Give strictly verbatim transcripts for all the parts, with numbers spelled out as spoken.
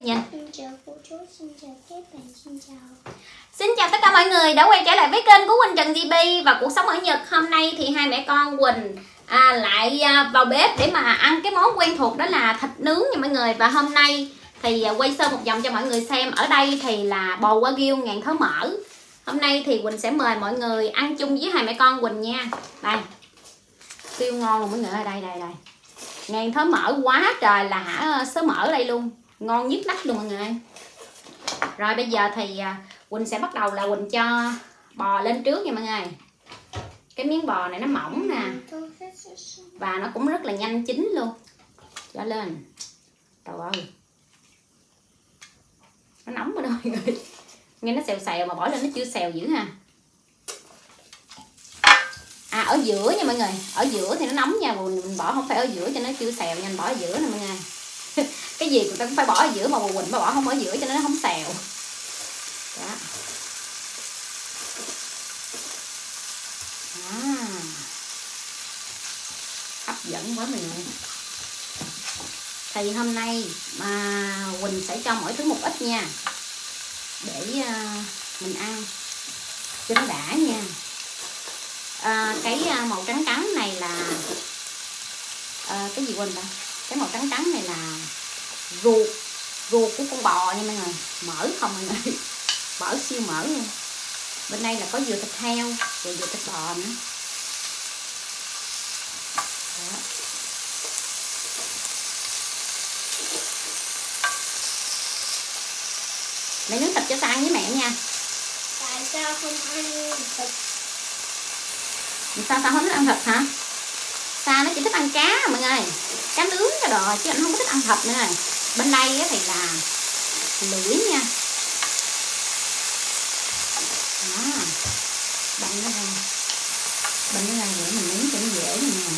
Nhìn. Xin chào cô chú, xin chào các bạn, xin chào. Xin chào tất cả mọi người đã quay trở lại với kênh của Quỳnh Trần ti vi và cuộc sống ở Nhật. Hôm nay thì hai mẹ con Quỳnh à, lại à, vào bếp để mà ăn cái món quen thuộc, đó là thịt nướng nha mọi người. Và hôm nay thì à, quay sơ một vòng cho mọi người xem. Ở đây thì là bò Wagyu ngàn thớ mỡ. Hôm nay thì Quỳnh sẽ mời mọi người ăn chung với hai mẹ con Quỳnh nha. Đây, siêu ngon luôn mọi người ơi, đây đây đây. Ngàn thớ mỡ quá trời là hả sớ mỡ ở đây luôn, ngon nhất nách luôn mọi người. Rồi bây giờ thì Quỳnh sẽ bắt đầu là Quỳnh cho bò lên trước nha mọi người. Cái miếng bò này nó mỏng nè, và nó cũng rất là nhanh chín luôn. Cho lên. Trời ơi, nó nóng rồi đó mọi người. Nghe nó xèo xèo mà bỏ lên nó chưa xèo dữ ha. À, ở giữa nha mọi người, ở giữa thì nó nóng nha, mình bỏ không phải ở giữa cho nó chưa xèo nha, mình bỏ ở giữa nè mọi người. Cái gì người ta cũng phải bỏ ở giữa mà Quỳnh bỏ không ở giữa cho nó không xèo. Đó. À, hấp dẫn quá mọi người. Thì hôm nay mà Quỳnh sẽ cho mỗi thứ một ít nha, để uh, mình ăn cho nó đã nha. À, cái màu trắng trắng này là à, cái gì quên ta, cái màu trắng trắng này là ruột ruột của con bò nha mọi người, mỡ không mọi người, mỡ siêu mỡ nha. Bên đây là có vừa thịt heo rồi vừa thịt bò nữa. Đó. Mẹ nướng thịt cho Sang với mẹ nha. Tại sao không ăn thịt? Sao sao không thích ăn thịt hả? Sa nó chỉ thích ăn cá mọi người, cá nướng cho đồ, chứ anh không có thích ăn thịt nữa. Bên đây thì là lưỡi nha. Đó, banh nó ra, banh nó ra để mình nướng cho nó dễ nè.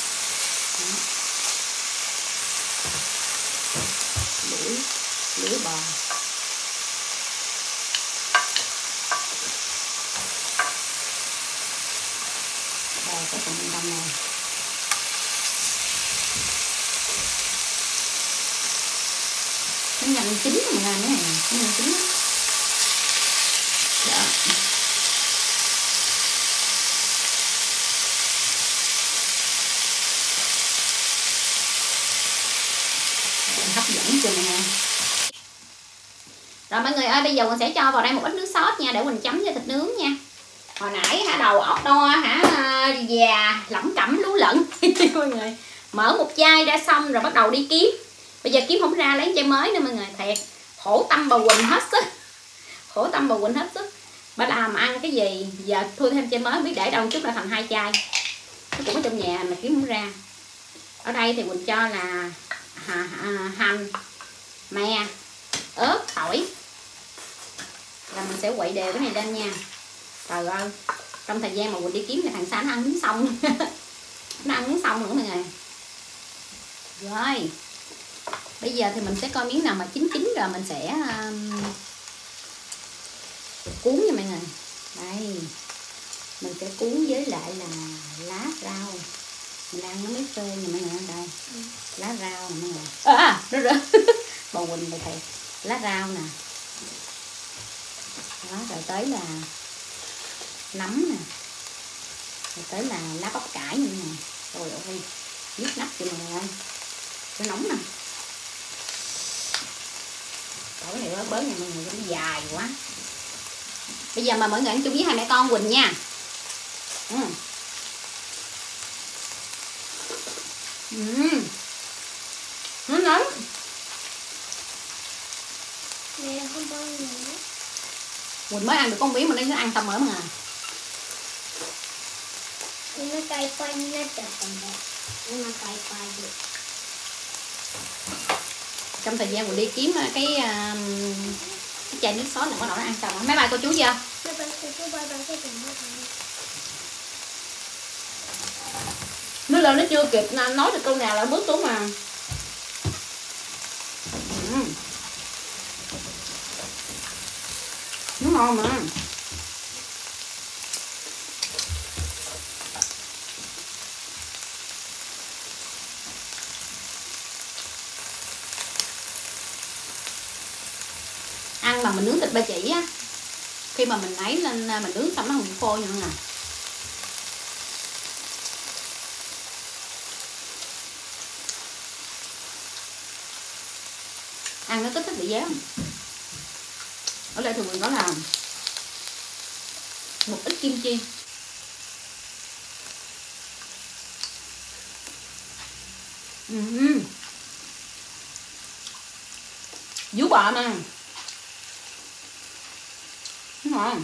Lưỡi, lưỡi bò. Đây, cái phần bên này. Nó nhanh chín mà ra nữa này, nó nhanh chín. Đó. Hấp dẫn chưa nè. Rồi mọi người ơi, bây giờ mình sẽ cho vào đây một ít nước sốt nha, để mình chấm cho thịt nướng nha. Hồi nãy hả đầu ốc to hả già lẩm cẩm lú lẫn mọi người. Mở một chai ra xong rồi bắt đầu đi kiếm. Bây giờ kiếm không ra lấy chai mới nữa mọi người, thiệt khổ tâm bà Quỳnh hết sức. Khổ tâm bà Quỳnh hết sức. Bà làm ăn cái gì giờ thôi thêm chai mới, biết để đâu chút là thành hai chai. Nó cũng ở trong nhà mà kiếm không ra. Ở đây thì Quỳnh cho là hà, hà, hành, me, ớt, tỏi. Là mình sẽ quậy đều cái này lên nha. Trời ơi, trong thời gian mà Quỳnh đi kiếm thì thằng Sáng nó ăn miếng xong. Nó ăn miếng xong nữa mọi người. Rồi, bây giờ thì mình sẽ coi miếng nào mà chín chín rồi mình sẽ um, cuốn nha mọi người. Đây, mình sẽ cuốn với lại là lá rau. Mình ăn nó mới phê nha mọi người. Đây, ừ. Lá rau nè mọi người. À, đó rồi. Bò Quỳnh này thầy. Lá rau nè. Đó, rồi tới là nấm nè, rồi tới là lá bắp cải như này. Rồi ơi, nhức nách cho mọi người ơi, nó nóng nè. Cái này bớt bớt nha mọi người, nó dài quá. Bây giờ mà mọi người ăn chung với hai mẹ con Quỳnh nha. Ừ. Ừ. Nó nóng. Mẹ không bao nữa. Quỳnh mới ăn được con miếng mà nó ăn xong rồi mà. Nó cay quanh nó chặt thành nó cay quay được. Trong thời gian Quỳnh đi kiếm cái cái chai nước sốt này có nổi nó ăn xong rồi. Bye bye cô chú chưa? Bye bye cô chú, bye bye cái tình Nó lên nó chưa kịp nói được câu nào là bước xuống mà. Ừ. Nó ngon mà. mình nướng thịt ba chỉ á, khi mà mình ấy lên mình nướng xong nó không bị khô nha mọi người. Ăn nó kích thích vị giác. Ở đây thường mình có làm một ít kim chi. Uhm. Vú bò mà ngon.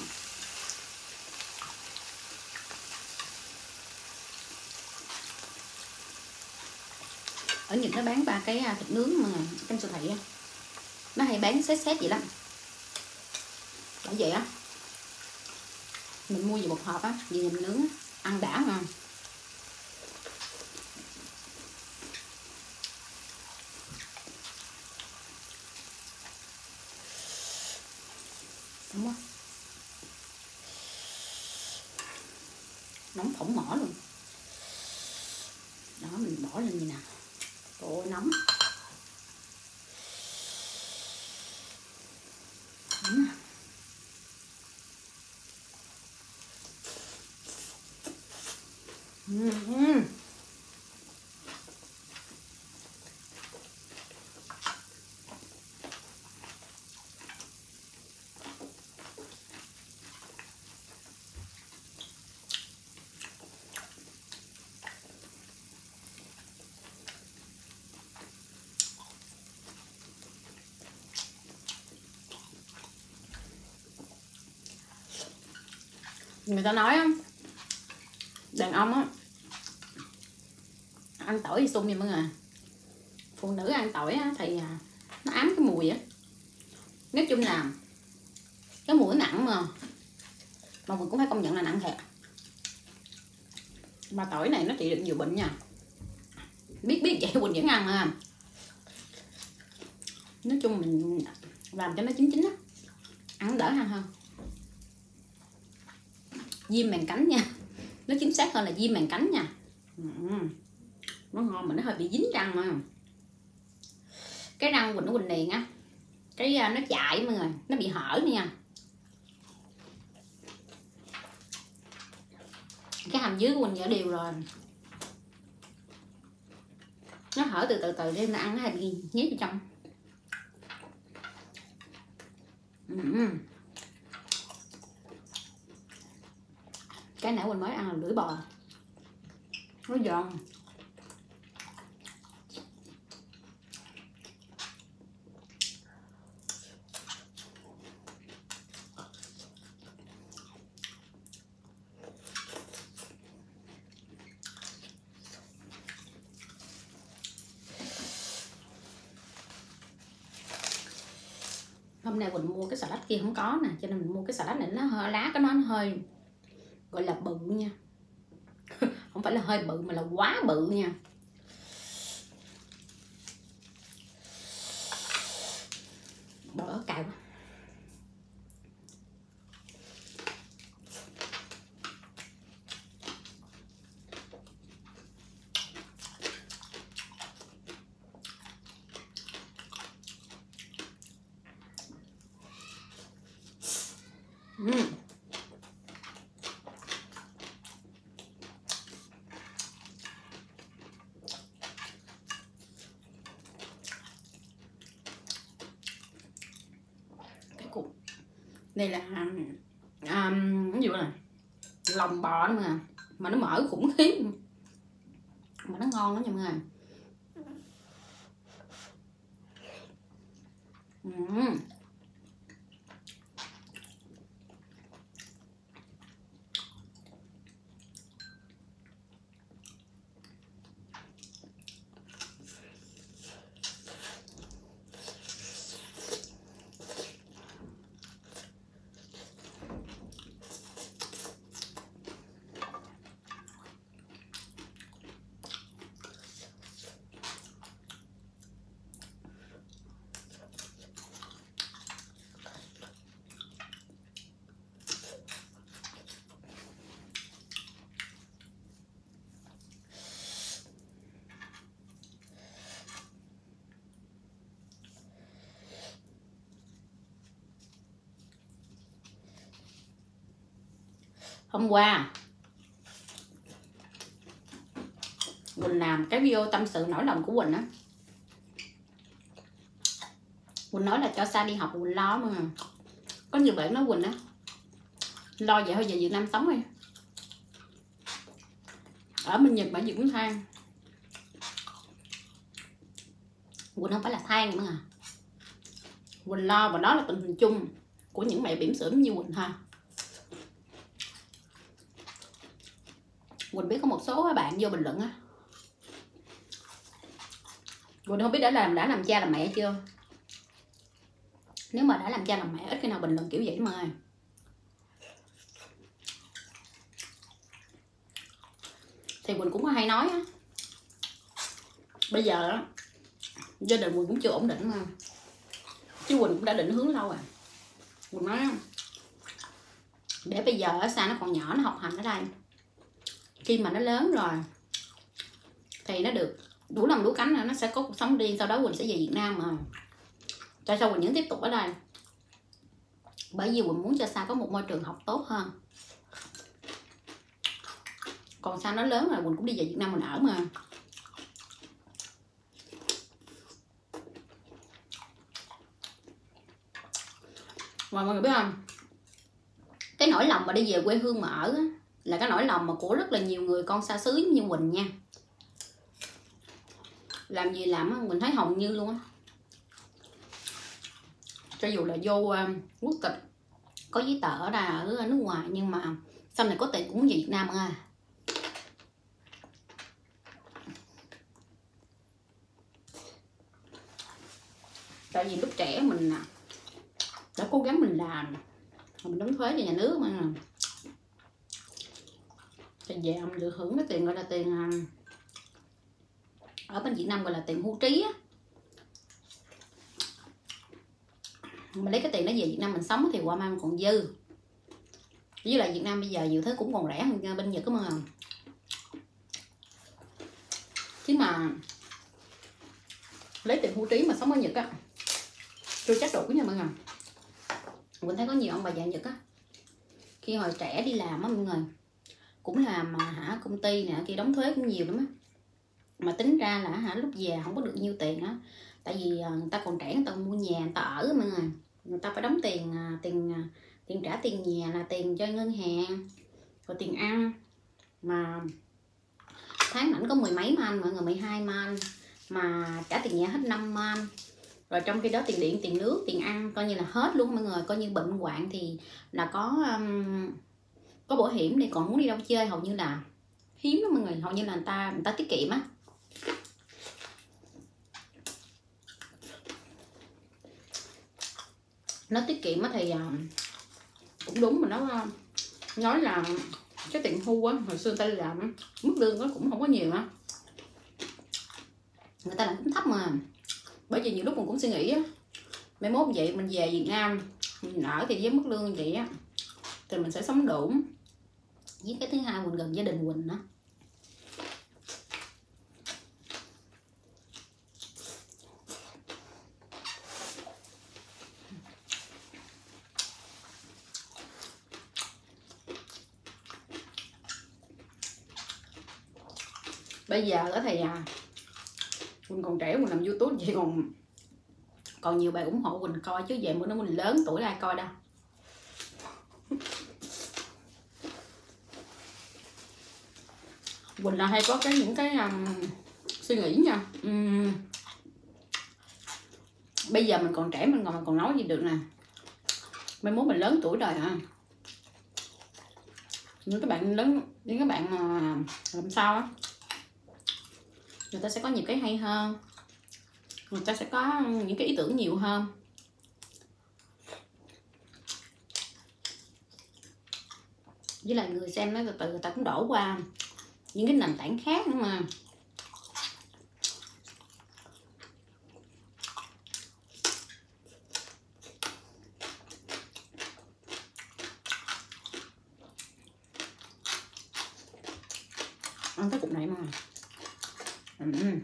Ở Nhật nó bán ba cái thịt nướng mà trong siêu thị nó hay bán xét xét vậy lắm. Bởi vậy á mình mua về một hộp á, về mình nướng ăn đã ngon. Đúng không? Nóng phỏng mỏ luôn. Đó mình bỏ lên như nào. Ồ nóng. Nóng à. Uhm. Người ta nói á, đàn ông á ăn tỏi thì sung vậy mọi người, phụ nữ ăn tỏi á, thì nó ám cái mùi á. Nói chung là cái mùi nặng mà mà mình cũng phải công nhận là nặng thiệt. Mà tỏi này nó trị được nhiều bệnh nha. Biết biết vậy Quỳnh vẫn ăn mà. Nói chung mình làm cho nó chín chín á, ăn đỡ ăn hơn. Diêm màng cánh nha, nó chính xác hơn là diêm màng cánh nha. Uhm. Nó ngon mà nó hơi bị dính răng mà. Cái răng Quỳnh nó Quỳnh liền á, cái nó chạy mọi người, nó bị hở nha. Cái hàm dưới của Quỳnh đã đều rồi, nó hở từ từ từ nên ăn nó hay bị nhét vào trong. Uhm. Cái nãy Quỳnh mới ăn là lưỡi bò, nó giòn. Hôm nay Quỳnh mua cái xà lách kia không có nè, cho nên mình mua cái xà lách này nó hơi, lá cái nó hơi gọi là bự nha. Không phải là hơi bự mà là quá bự nha. Bỏ ớt cay quá. Uhm. Cái cục đây là um, cái gì này, lòng bò đó mà mà nó mỡ khủng khiếp mà nó ngon lắm nha mọi người. Uhm. Hôm qua Quỳnh làm cái video tâm sự nỗi lòng của Quỳnh á. Quỳnh nói là cho Sa đi học Quỳnh lo mà. Có nhiều bạn nói Quỳnh á, lo vậy thôi về Việt Nam sống đi. Ở bên Nhật bạn gì cũng than. Quỳnh không phải là than nữa à. Quỳnh lo và đó là tình hình chung của những mẹ bỉm sữa như Quỳnh ha. Quỳnh biết có một số bạn vô bình luận á, Quỳnh không biết đã làm đã làm cha làm mẹ chưa. Nếu mà đã làm cha làm mẹ ít khi nào bình luận kiểu vậy mà. Thì Quỳnh cũng có hay nói á, bây giờ á, gia đình Quỳnh cũng chưa ổn định mà, chứ Quỳnh cũng đã định hướng lâu rồi. Quỳnh nói để bây giờ Sa nó còn nhỏ, nó học hành ở đây, khi mà nó lớn rồi thì nó được đủ lòng đủ cánh, nó sẽ có cuộc sống riêng. Sau đó Quỳnh sẽ về Việt Nam mà. Tại sao Quỳnh vẫn tiếp tục ở đây? Bởi vì Quỳnh muốn cho Sa có một môi trường học tốt hơn. Còn Sa nó lớn rồi Quỳnh cũng đi về Việt Nam mình ở mà. Và mọi người biết không, cái nỗi lòng mà đi về quê hương mà ở á, là cái nỗi lòng mà của rất là nhiều người con xa xứ như Quỳnh nha. Làm gì làm á, mình thấy hầu như luôn á, cho dù là vô uh, quốc tịch, có giấy tờ ở đây ở nước ngoài, nhưng mà sau này có tiền cũng về Việt Nam à. Tại vì lúc trẻ mình đã cố gắng mình làm, mình đóng thuế cho nhà nước mà, thì về mình được hưởng cái tiền gọi là tiền ở bên Việt Nam gọi là tiền hưu trí á. Mình lấy cái tiền đó về Việt Nam mình sống thì qua mang còn dư. Với lại Việt Nam bây giờ nhiều thứ cũng còn rẻ hơn bên Nhật đó mà. Chứ mà lấy tiền hưu trí mà sống ở Nhật á, chưa chắc đủ nha mọi người. Mình thấy có nhiều ông bà già Nhật á, khi hồi trẻ đi làm á mọi người, cũng làm mà hả công ty nè kia đóng thuế cũng nhiều lắm á, mà tính ra là hả lúc già không có được nhiêu tiền á. Tại vì người ta còn trẻ, người ta mua nhà người ta ở mọi người, người ta phải đóng tiền tiền tiền trả tiền nhà là tiền cho ngân hàng, rồi tiền ăn, mà tháng ảnh có mười mấy man mọi người, mười hai man, mà trả tiền nhà hết năm man. Rồi trong khi đó tiền điện, tiền nước, tiền ăn coi như là hết luôn mọi người. Coi như bệnh hoạn thì là có um, có bảo hiểm đi, còn muốn đi đâu chơi hầu như là hiếm lắm mọi người, hầu như là người ta người ta tiết kiệm á. Nó tiết kiệm á thì uh, cũng đúng, mà nó uh, nói là cái tiền hưu á, hồi xưa người ta đi làm mức lương nó cũng không có nhiều á, người ta làm cũng thấp mà. Bởi vì nhiều lúc mình cũng suy nghĩ á, mai mốt vậy mình về Việt Nam mình ở thì với mức lương như vậy á thì mình sẽ sống đủ. Với cái thứ hai, Quỳnh gần gia đình Quỳnh đó. Bây giờ đó thì à, Quỳnh còn trẻ, Quỳnh làm YouTube vậy còn còn nhiều bạn ủng hộ Quỳnh coi, chứ về bữa nó Quỳnh lớn tuổi ai coi đâu. Quỳnh là hay có cái những cái um, suy nghĩ nha. Um, bây giờ mình còn trẻ, mình còn mình còn nói gì được nè, mai mốt mình lớn tuổi rồi à, những các bạn lớn, những các bạn mà làm sao á, người ta sẽ có nhiều cái hay hơn, người ta sẽ có những cái ý tưởng nhiều hơn. Với lại người xem nó từ từ người ta cũng đổ qua những cái nền tảng khác nữa mà. Ăn cái cục này mà. Ừ.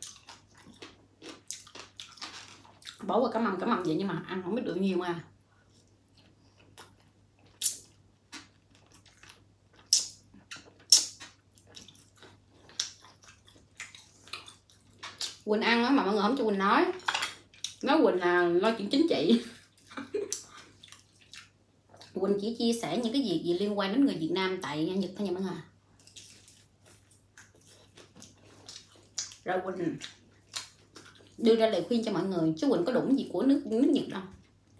Bỏ qua cái mầm cái mầm vậy nhưng mà ăn không biết được nhiều mà. Quỳnh ăn á mà mọi người không cho Quỳnh nói. Nói Quỳnh là lo chuyện chính trị. Quỳnh chỉ chia sẻ những cái việc gì liên quan đến người Việt Nam tại Nhật thôi nha mọi người. Rồi Quỳnh đưa ra lời khuyên cho mọi người, chứ Quỳnh có đụng gì của nước nước Nhật đâu.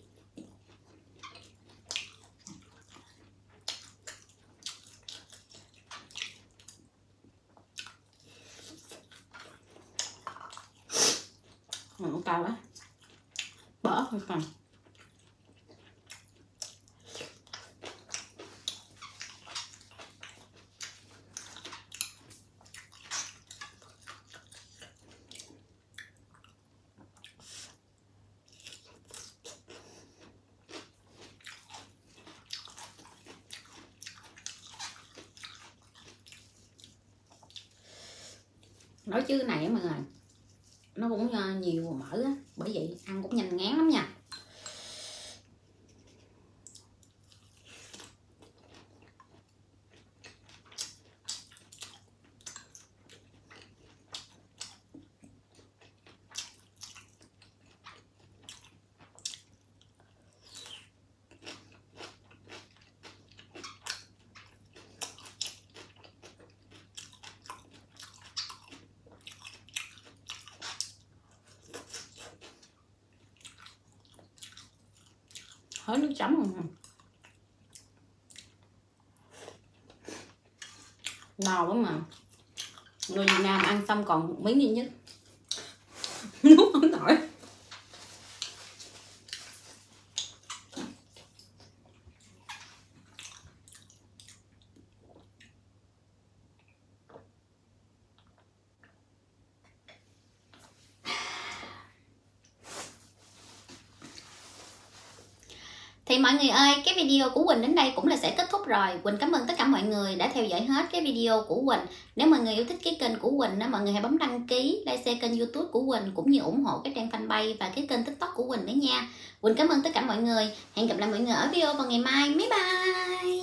Nó cao quá, bở thôi còn. Nói chứ này á mọi người, nó cũng nhiều mỡ á, bởi vậy ăn cũng nhanh ngán lắm nha. Hết nước chấm rồi. No lắm mà. Người Việt Nam ăn xong còn một miếng duy nhất. Nuốt không nổi. Thì mọi người ơi, cái video của Quỳnh đến đây cũng là sẽ kết thúc rồi. Quỳnh cảm ơn tất cả mọi người đã theo dõi hết cái video của Quỳnh. Nếu mọi người yêu thích cái kênh của Quỳnh đó, mọi người hãy bấm đăng ký, like, share kênh YouTube của Quỳnh, cũng như ủng hộ cái trang fanpage và cái kênh TikTok của Quỳnh đấy nha. Quỳnh cảm ơn tất cả mọi người. Hẹn gặp lại mọi người ở video vào ngày mai. Bye bye.